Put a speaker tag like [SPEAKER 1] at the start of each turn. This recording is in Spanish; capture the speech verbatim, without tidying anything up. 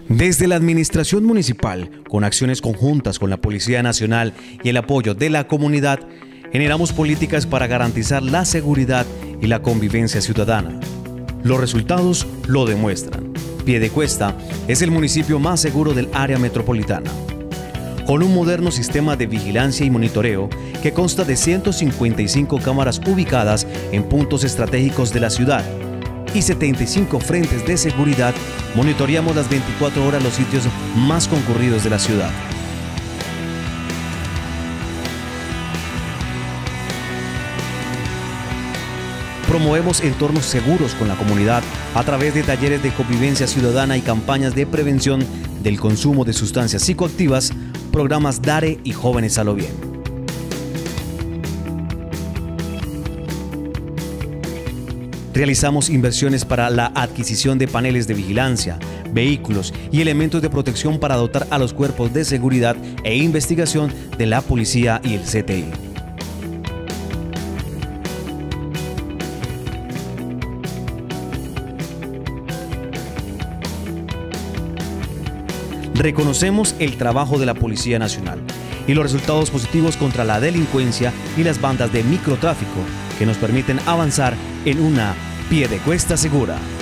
[SPEAKER 1] Desde la Administración Municipal, con acciones conjuntas con la Policía Nacional y el apoyo de la comunidad, generamos políticas para garantizar la seguridad y la convivencia ciudadana. Los resultados lo demuestran. Piedecuesta es el municipio más seguro del área metropolitana, con un moderno sistema de vigilancia y monitoreo que consta de ciento cincuenta y cinco cámaras ubicadas en puntos estratégicos de la ciudad y setenta y cinco frentes de seguridad. Monitoreamos las veinticuatro horas los sitios más concurridos de la ciudad. Promovemos entornos seguros con la comunidad a través de talleres de convivencia ciudadana y campañas de prevención del consumo de sustancias psicoactivas, programas DARE y Jóvenes a lo Bien. Realizamos inversiones para la adquisición de paneles de vigilancia, vehículos y elementos de protección para dotar a los cuerpos de seguridad e investigación de la policía y el C T I. Reconocemos el trabajo de la Policía Nacional y los resultados positivos contra la delincuencia y las bandas de microtráfico que nos permiten avanzar en una Piedecuesta segura.